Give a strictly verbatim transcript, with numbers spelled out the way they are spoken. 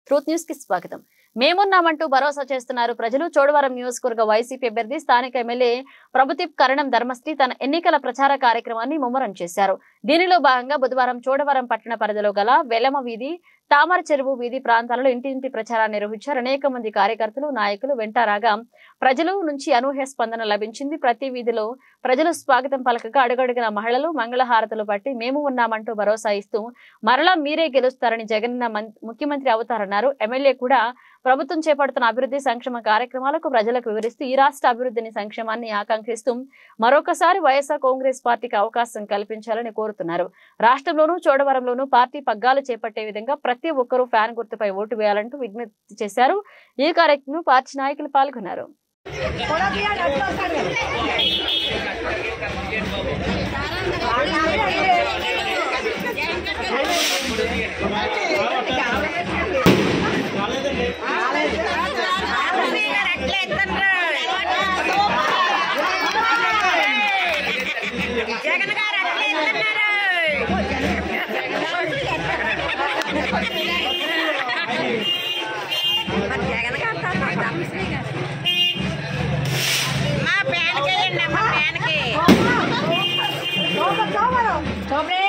Truth news కి స్వాగతం. మేమున్నామంటూ భరోసా చేస్తున్నారు ప్రజలు. చోడవరం నియోజకవర్గ వైసీపీ అభ్యర్థి స్థానిక ఎమ్మెల్యే ప్రభుదీప్ కరణం ధర్మశ్రీ తన ఎన్నికల ప్రచార కార్యక్రమాన్ని ముమ్మరం చేశారు. దీనిలో భాగంగా బుధవారం చోడవరం పట్టణ పరిధిలో గల వెలమ వీధి, తామర చెరువు వీధి ప్రాంతాలలో ఇంటింటి ప్రచారాన్ని నిర్వహించారు. అనేక మంది కార్యకర్తలు, నాయకులు వెంట రాగా ప్రజలు నుంచి అనూహ్య స్పందన లభించింది. ప్రతి వీధిలో ప్రజలు స్వాగతం పలకగా అడుగడుగున మహిళలు మంగళహారతులు పట్టి మేము ఉన్నామంటూ భరోసా ఇస్తూ మరలా మీరే గెలుస్తారని, జగనన్న ముఖ్యమంత్రి అవుతారన్నారు. ఎమ్మెల్యే కూడా ప్రభుత్వం చేపడుతున్న అభివృద్ధి సంక్షేమ కార్యక్రమాలకు ప్రజలకు వివరిస్తూ ఈ రాష్ట్ర అభివృద్ధిని, సంక్షేమాన్ని ఆకాంక్షిస్తూ మరొకసారి వైఎస్ఆర్ కాంగ్రెస్ పార్టీకి అవకాశం కల్పించాలని కోరుతున్నారు. రాష్ట్రంలోనూ చోడవరంలోనూ పార్టీ పగ్గాలు చేపట్టే విధంగా ప్రతి ఒక్కరూ ఫ్యాన్ గుర్తుపై ఓటు వేయాలంటూ విజ్ఞప్తి చేశారు. ఈ కార్యక్రమంలో పార్టీ నాయకులు పాల్గొన్నారు. జగన్ గారు జగన్ గారు మా ప్యాన్కి వేయండి, మా ప్యాన్కి